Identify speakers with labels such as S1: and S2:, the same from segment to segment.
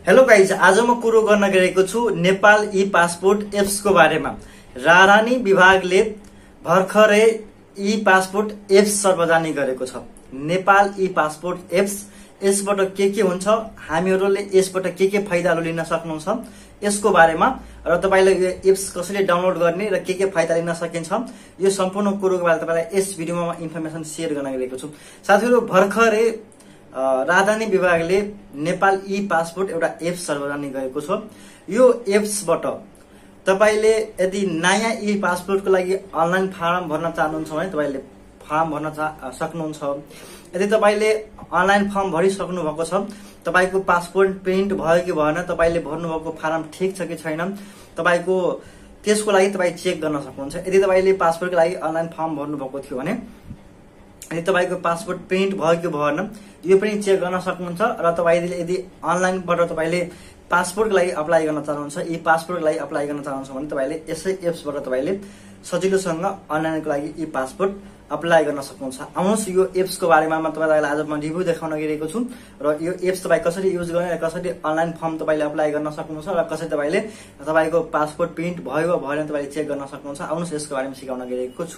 S1: Hello guys, आज म कुरो गर्न गएको छु नेपाल ई पासपोर्ट एप्स को बारेमा। राजधानी विभागले भर्खरै ई पासपोर्ट एप्स सर्वजनिक गरेको छ। नेपाल ई पासपोर्ट एप्स, यसबाट के हुन्छ, हामीहरूले यसबाट के फाइदाहरू लिन सक्नुहुन्छ यसको बारेमा र तपाईले यो एप्स कसरी डाउनलोड गर्ने र के फाइदा लिन सकिन्छ, यो सम्पूर्ण कुरोको बारेमा तपाईलाई यस भिडियोमा म इन्फर्मेसन शेयर गर्न गएको छु। साथीहरु, भर्खरै राजधानी विभागले नेपाल ई पासपोर्ट एउटा एप्स सर्वजनिक गरेको छ। यो एप्सबाट तपाईले यदि नयाँ ई पासपोर्टको लागि अनलाइन फारम भर्न चाहनुहुन्छ भने तपाईले फारम भर्न सक्नुहुन्छ। यदि तपाईले अनलाइन फर्म भरिसक्नु भएको छ, तपाईको पासपोर्ट प्रिन्ट भयो कि भएन, तपाईले भर्नु भएको फारम ठीक छ कि छैन, तपाईको त्यसको लागि तपाई चेक गर्न सक्नुहुन्छ। यदि तपाईले पासपोर्टको लागि अनलाइन फर्म भर्नु भएको थियो भने यदि तपाईको पासपोर्ट प्रिन्ट भयो कि भएन यो पनि चेक गर्न सक्नुहुन्छ। र तपाईले यदि अनलाइनबाट तपाईले पासपोर्टको लागि अप्लाई गर्न चाहनुहुन्छ, ई पासपोर्टको लागि अप्लाई गर्न चाहनुहुन्छ भने तपाईले यसै एप्सबाट तपाईले सजिलोसँग अनलाइनको लागि ई पासपोर्ट अप्लाई गर्न सक्नुहुन्छ। आउनुहोस् यो एप्सको बारेमा म तपाईलाई आज म रिभ्यू देखाउन गइरहेको छु र यो एप्स तपाई कसरी युज गर्ने र कसरी अनलाइन फर्म तपाईले अप्लाई गर्न सक्नुहुन्छ र कसरी तपाईले तपाईको पासपोर्ट प्रिन्ट भयो वा भएन तपाईले चेक गर्न सक्नुहुन्छ। आउनुहोस् यसको बारेमा सिकाउन गइरहेको छु।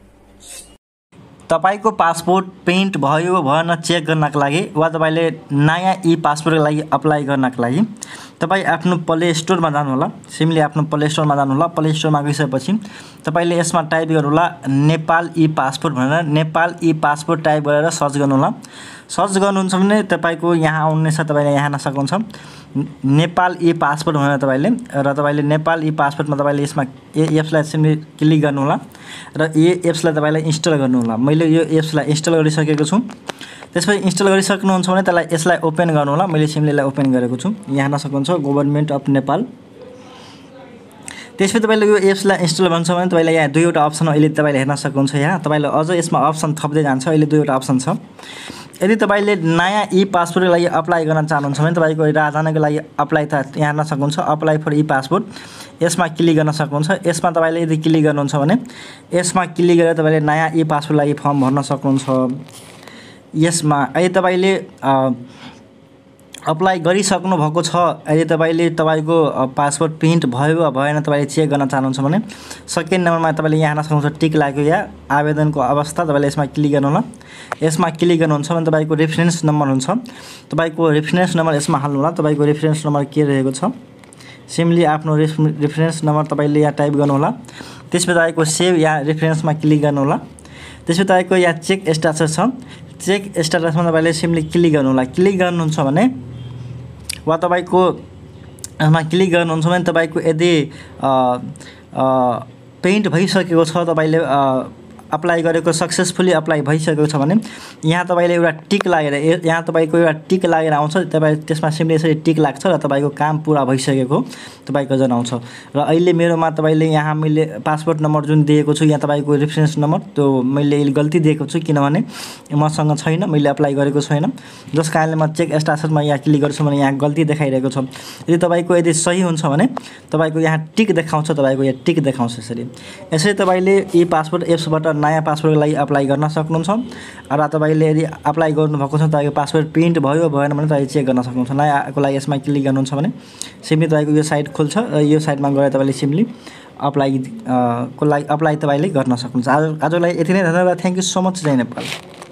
S1: तपाईको पासपोर्ट प्रिन्ट भयो भएन चेक गर्नका लागि वा तपाईले नयाँ ई पासपोर्टको लागि अप्लाई गर्नका लागि तपाई आफ्नो प्ले स्टोरमा जानु होला। सिम्पली आफ्नो प्ले स्टोरमा जानु होला। प्ले स्टोरमा गइसकेपछि तपाईले यसमा टाइप गर्नु होला नेपाल ई पासपोर्ट भनेर, नेपाल ई पासपोर्ट टाइप गरेर सर्च गर्नु होला। सर्च गर्नुहुन्छ भने तपाईको यहाँ आउनेछ, तपाईले यहाँ हेर्न सक्नुहुन्छ नेपाल ई पासपोर्ट भनेर तपाईले नेपाल ई पासपोर्टमा तपाईले यसमा एप्सलाई सिम्पली क्लिक गर्नु होला र यो एप्सलाई तपाईले इन्स्टल गर्नु होला। मैले यो एप्सलाई इन्स्टल गरिसकेको छु। त्यसपछि इन्स्टल गरिसक्नुहुन्छ भने यसलाई ओपन गर्नु होला। मैले सिम्पली यसलाई ओपन गरेको छु। यहाँ हेर्न सक्नुहुन्छ गभर्नमेन्ट अफ नेपाल। त्यसपछि तपाईले यो एप्सलाई इन्स्टल गर्नुहुन्छ भने तपाईले यहाँ दुईवटा अप्सन अहिले तपाईले हेर्न सक्नुहुन्छ। यहाँ तपाईले अझ यसमा अप्सन थप्दै जान्छ। अहिले दुईवटा अप्सन छ। यदि तपाईले नयाँ ई पासपोर्टको लागि अप्लाई गर्न चाहनुहुन्छ भने तपाईको राजधानीको लागि अप्लाई त यहाँ हेर्न सक्नुहुन्छ अप्लाई फर ई पासपोर्ट, यसमा क्लिक गर्न सक्नुहुन्छ। यसमा तपाईले यदि क्लिक गर्नुहुन्छ भने यसमा क्लिक गरेर तपाईले नयाँ ई पासपोर्टको लागि फर्म भर्न सक्नुहुन्छ। यसमा यदि तपाईले अप्लाई गरिसक्नु भएको छ, यदि तपाईले तपाईको पासपोर्ट प्रिन्ट भयो वा भएन तपाईले चेक गर्न चाहनुहुन्छ भने सेकेन्ड नम्बरमा तपाईले यहाँ हेर्न सक्नुहुन्छ टिक लाग्यो या आवेदनको अवस्था, तपाईले यसमा क्लिक गर्नु होला। यसमा क्लिक गर्नुहुन्छ भने तपाईको रेफरेन्स नम्बर हुन्छ, तपाईको रेफरेन्स नम्बर यसमा हाल्नु होला। तपाईको रेफरेन्स नम्बर के रहेको छ, सिम्पली आफ्नो रेफरेन्स नम्बर तपाईले यहाँ टाइप गर्नु होला। त्यसपछि तपाईको सेभ या रेफरेन्समा क्लिक गर्नु होला। त्यसपछि तपाईको यहाँ चेक स्ट्याटस छ, चेक स्ट्याटसमा तपाईले सिम्पली क्लिक गर्नु होला। क्लिक गर्नुहुन्छ भने वा तपाईको यसमा क्लिक गर्नुहुन्छ भने तपाईको यदि प्रिन्ट भइसकेको छ, तपाईले अप्लाई गरेको सक्सेसफुली अप्लाई भइसकेको छ भने यहाँ तपाईले एउटा टिक लागेर यहाँ तपाईको एउटा टिक लागेर आउँछ। तपाई त्यसमा सिम्पली यसरी टिक लाग्छ र तपाईको काम पूरा भइसकेको तपाईको जनाउँछ। र अहिले मेरोमा तपाईले यहाँ मैले पासपोर्ट नम्बर जुन दिएको छु यहाँ तपाईको रेफरेन्स नम्बर त्यो मैले गल्ती दिएको छु किनभने मसँग छैन, मैले अप्लाई गरेको छैन। जस कारणले म चेक स्ट्याटसमा यहाँ क्लिक गर्छु भने यहाँ गल्ती देखाइरहेको छ। यदि तपाईको यदि सही हुन्छ भने तपाईको यहाँ टिक देखाउँछ, तपाईको यहाँ टिक देखाउँछ। यसरी तपाईले ई पासपोर्ट एप्सबाट नयाँ पासपोर्टको लागि अप्लाई गर्न सक्नुहुन्छ। र तपाईले यदि अप्लाई गर्नुभएको छ तपाईको पासपोर्ट प्रिन्ट भयो भएन भने तपाईले चेक गर्न सक्नुहुन्छ। नयाँको लागि यसमा क्लिक गर्नुहुन्छ भने सिम्पली तपाईको यो साइट खोल्छ र यो साइटमा गएर तपाईले सिम्पली अप्लाई को लागि अप्लाई तपाईले गर्न सक्नुहुन्छ। आजलाई यति नै, धन्यवाद। Thank you so much. जय नेपाल।